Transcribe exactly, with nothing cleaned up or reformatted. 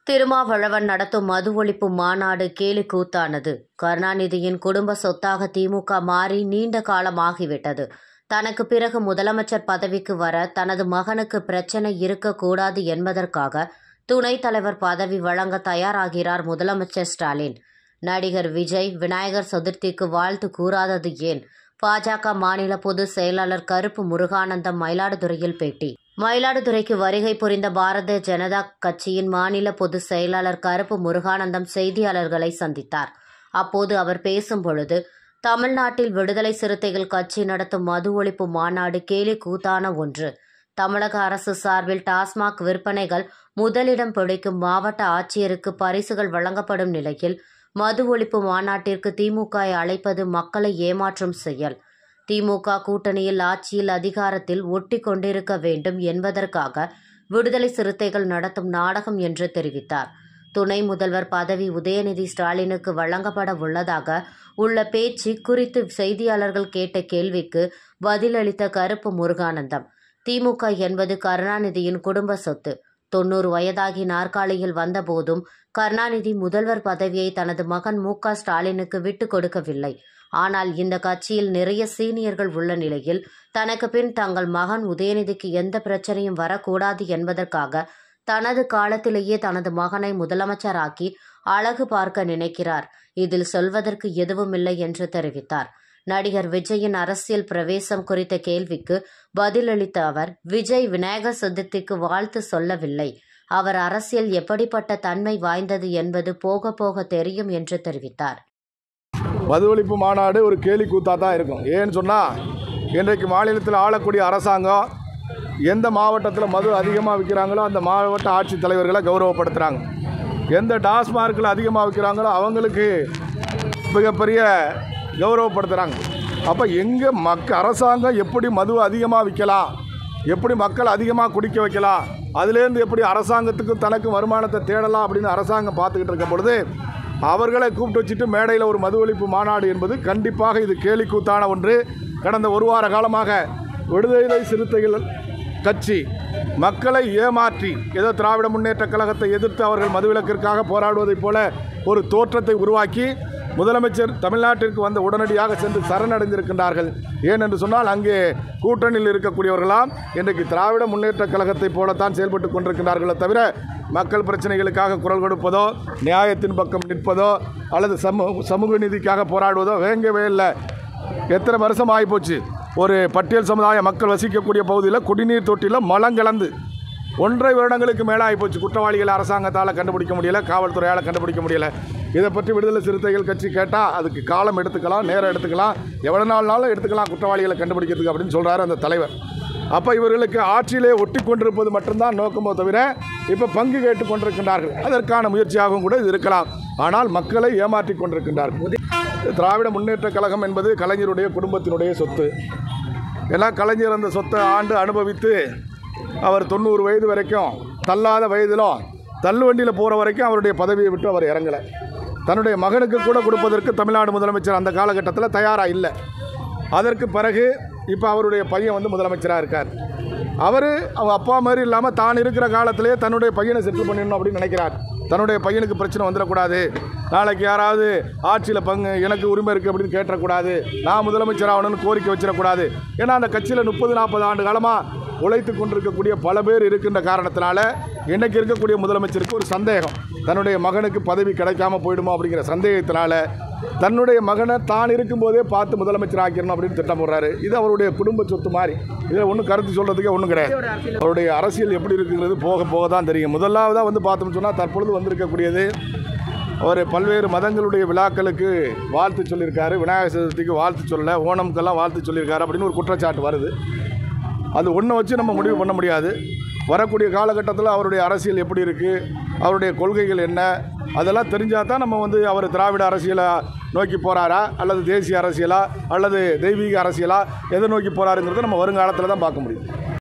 திருமாவளவன் நடத்தும் மது ஒழிப்பு மாநாடு கேலி கூத்தானது. கருணாநிதியின் குடும்ப சொத்தாக திமுக மாறி நீண்ட காலமாகிவிட்டது. தனக்கு பிறகு முதலமைச்சர் பதவிக்கு வர தனது மகனுக்கு பிரச்சனை இருக்கக்கூடாது என்பதற்காக துணைத் தலைவர் பதவி வழங்க தயாராகிறார் முதலமைச்சர் ஸ்டாலின். நடிகர் விஜய் விநாயகர் சதுர்த்திக்கு வாழ்த்து கூறாதது ஏன்? பாஜக மாநில பொதுச் செயலாளர் கருப்பு முருகானந்தம் மயிலாடுதுறையில் பேட்டி. மயிலாடுதுறைக்கு வருகை புரிந்த பாரதிய ஜனதா கட்சியின் மாநில பொதுச் செயலாளர் கருப்பு முருகானந்தம் செய்தியாளர்களை சந்தித்தார். அப்போது அவர் பேசும் பொழுது, தமிழ்நாட்டில் விடுதலை சிறுத்தைகள் கட்சி நடத்தும் மது ஒழிப்பு மாநாடு கேலி கூத்தான ஒன்று. தமிழக அரசு சார்பில் டாஸ்மாக் விற்பனைகள் முதலிடம் பிடிக்கும் மாவட்ட ஆட்சியருக்கு பரிசுகள் வழங்கப்படும் நிலையில் மது ஒழிப்பு மாநாட்டிற்கு திமுக அழைப்பது மக்களை ஏமாற்றும் செயல். திமுக கூட்டணியில் ஆட்சியில் அதிகாரத்தில் ஒட்டி கொண்டிருக்க வேண்டும் என்பதற்காக விடுதலை சிறுத்தைகள் நடத்தும் நாடகம் என்று தெரிவித்தார். துணை முதல்வர் பதவி உதயநிதி ஸ்டாலினுக்கு வழங்கப்பட உள்ளதாக உள்ள பேச்சு குறித்து செய்தியாளர்கள் கேட்ட கேள்விக்கு பதிலளித்த கருப்பு முருகானந்தம், திமுக என்பது கருணாநிதியின் குடும்ப சொத்து. தொன்னூறு வயதாகி நாற்காலியில் வந்தபோதும் கருணாநிதி முதல்வர் பதவியை தனது மகன் மு க ஸ்டாலினுக்கு விட்டுக் கொடுக்கவில்லை. ஆனால் இந்த கட்சியில் நிறைய சீனியர்கள் உள்ள நிலையில் தனக்கு பின் தங்கள் மகன் உதயநிதிக்கு எந்த பிரச்சனையும் வரக்கூடாது என்பதற்காக தனது காலத்திலேயே தனது மகனை முதலமைச்சராக்கி அழகு பார்க்க நினைக்கிறார். இதில் சொல்வதற்கு எதுவுமில்லை என்று தெரிவித்தார். நடிகர் விஜயின் அரசியல் பிரவேசம் குறித்த கேள்விக்கு பதிலளித்த அவர், விஜய் விநாயகர் சதுர்த்திக்கு வாழ்த்து சொல்லவில்லை. அவர் அரசியல் எப்படிப்பட்ட தன்மை வாய்ந்தது என்பது போக போக தெரியும் என்று தெரிவித்தார். மது ஒழிப்பு மாநாடு ஒரு கேலி கூத்தாக தான் இருக்கும். ஏன்னு சொன்னால், இன்றைக்கு மாநிலத்தில் ஆளக்கூடிய அரசாங்கம் எந்த மாவட்டத்தில் மது அதிகமாக விற்கிறாங்களோ அந்த மாவட்ட ஆட்சித் தலைவர்களை கௌரவப்படுத்துகிறாங்க. எந்த டாஸ்மார்க்கில் அதிகமாக விற்கிறாங்களோ அவங்களுக்கு மிகப்பெரிய கௌரவப்படுத்துகிறாங்க. அப்போ எங்கே மக்க அரசாங்கம் எப்படி மது அதிகமாக விற்கலாம், எப்படி மக்கள் அதிகமாக குடிக்க வைக்கலாம், அதுலேருந்து எப்படி அரசாங்கத்துக்கும் தனக்கு வருமானத்தை தேடலாம் அப்படின்னு அரசாங்கம் பார்த்துக்கிட்டு இருக்க பொழுது அவர்களை கூப்பிட்டு வச்சுட்டு மேடையில் ஒரு மது ஒழிப்பு மாநாடு என்பது கண்டிப்பாக இது கேலி கூத்தான ஒன்று. கடந்த ஒரு வார காலமாக விடுதலை சிறுத்தைகள் கட்சி மக்களை ஏமாற்றி ஏதோ திராவிட முன்னேற்ற கழகத்தை எதிர்த்து அவர்கள் மதுவிலக்கிற்காக போராடுவதைப் போல ஒரு தோற்றத்தை உருவாக்கி முதலமைச்சர் தமிழ்நாட்டிற்கு வந்து உடனடியாக சென்று சரணடைந்திருக்கின்றார்கள். ஏனென்று சொன்னால், அங்கே கூட்டணியில் இருக்கக்கூடியவர்களாம் இன்றைக்கு திராவிட முன்னேற்ற கழகத்தை போலத்தான் செயல்பட்டு கொண்டிருக்கின்றார்களே தவிர மக்கள் பிரச்சனைகளுக்காக குரல் கொடுப்பதோ, நியாயத்தின் பக்கம் நிற்பதோ அல்லது சமூக சமூக நீதிக்காக போராடுவதோ வேங்கவே இல்லை. எத்தனை வருஷம் ஆகிப்போச்சு, ஒரு பட்டியல் சமுதாய மக்கள் வசிக்கக்கூடிய பகுதியில் குடிநீர் தொட்டியில் மலம் கலந்து ஒன்றரை வருடங்களுக்கு மேலே ஆகிப்போச்சு. குற்றவாளிகளை அரசாங்கத்தால் கண்டுபிடிக்க முடியலை, காவல்துறையால் கண்டுபிடிக்க முடியலை. இதை பற்றி விடுதலை சிறுத்தைகள் கட்சி கேட்டால் அதுக்கு காலம் எடுத்துக்கலாம், நேரம் எடுத்துக்கலாம், எவ்வளோ நாள்னாலும் எடுத்துக்கலாம் குற்றவாளிகளை கண்டுபிடிக்கிறதுக்கு அப்படின்னு சொல்கிறாரு அந்த தலைவர். அப்போ இவர்களுக்கு ஆட்சியிலே ஒட்டி கொண்டிருப்பது மட்டும்தான் நோக்கமோ தவிர இப்போ பங்கு கேட்டு கொண்டிருக்கின்றார்கள். அதற்கான முயற்சியாகவும் கூட இது இருக்கலாம். ஆனால் மக்களை ஏமாற்றி கொண்டிருக்கின்றார்கள். திராவிட முன்னேற்ற கழகம் என்பது கலைஞருடைய குடும்பத்தினுடைய சொத்து. ஏன்னா கலைஞர் அந்த சொத்தை ஆண்டு அனுபவித்து அவர் தொண்ணூறு வயது வரைக்கும் தள்ளாத வயதிலும் தள்ளு வண்டியில் போகிற வரைக்கும் அவருடைய பதவியை விட்டு அவர் இறங்கலை. தன்னுடைய மகனுக்கு கூட கொடுப்பதற்கு தமிழ்நாடு முதலமைச்சர் அந்த காலகட்டத்தில் தயாராக இல்லை. அதற்கு பிறகு இப்போ அவருடைய பையன் வந்து முதலமைச்சராக இருக்கார். அவர் அவங்க அப்பா மாதிரி இல்லாமல் தான் இருக்கிற காலத்திலே தன்னுடைய பையனை செட்டில் பண்ணிடணும் அப்படின்னு நினைக்கிறார். தன்னுடைய பையனுக்கு பிரச்சனை வந்துடக்கூடாது, நாளைக்கு யாராவது ஆட்சியில் பங்கு எனக்கு உரிமை இருக்குது அப்படின்னு கேட்டக்கூடாது, நான் முதலமைச்சர் ஆகணும்னு கோரிக்கை வச்சிடக்கூடாது. ஏன்னா அந்த கட்சியில் முப்பது நாற்பது ஆண்டு காலமாக உழைத்து கொண்டிருக்கக்கூடிய பல பேர் இருக்கின்ற காரணத்தினால இன்றைக்கி இருக்கக்கூடிய முதலமைச்சருக்கு ஒரு சந்தேகம், தன்னுடைய மகனுக்கு பதவி கிடைக்காம போயிடுமோ அப்படிங்கிற சந்தேகத்தினால தன்னுடைய மகனை தான் இருக்கும்போதே பார்த்து முதலமைச்சர் ஆக்கிடணும் அப்படின்னு திட்டம் போடுறாரு. இது அவருடைய குடும்ப சொத்து மாதிரி. இதில் ஒன்றும் கருத்து சொல்கிறதுக்கே ஒன்றும் கிடையாது. அவருடைய அரசியல் எப்படி இருக்குங்கிறது போக போக தான் தெரியும். முதலாவதாக வந்து பார்த்தோம்னு சொன்னால், தற்பொழுது வந்திருக்கக்கூடியது அவர் பல்வேறு மதங்களுடைய விழாக்களுக்கு வாழ்த்து சொல்லியிருக்காரு, விநாயகர் சதுர்த்திக்கு வாழ்த்து சொல்லலை, ஓணம்க்கெல்லாம் வாழ்த்து சொல்லியிருக்காரு அப்படின்னு ஒரு குற்றச்சாட்டு வருது. அது ஒன்றை வச்சு நம்ம முடிவு பண்ண முடியாது. வரக்கூடிய காலகட்டத்தில் அவருடைய அரசியல் எப்படி இருக்குது, அவருடைய கொள்கைகள் என்ன, அதெல்லாம் தெரிஞ்சால் தான் நம்ம வந்து அவர் திராவிட அரசியலை நோக்கி போகிறாரா அல்லது தேசிய அரசியலா அல்லது தெய்வீக அரசியலா எதை நோக்கி போகிறாருங்கிறத நம்ம வருங்காலத்தில் தான் பார்க்க முடியும்.